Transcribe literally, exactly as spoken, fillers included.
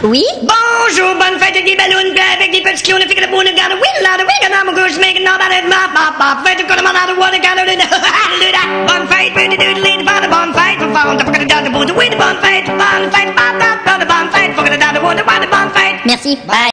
Oui? Bonjour, bonne fête avec des ballons, puis avec des petits clowns, fait que le bon gars, the win, la, the win, and I'm a goose, making all that, ma, ma, ma, fête, the man, the water, kind of, bonne fête, really do, lead, the bonne fête, the phone, the fucking down, the boot, the win, the bonne fête, bonne fête, bonne fête, bonne fête, fucking down, the water, the bonne fête. Merci. Bye.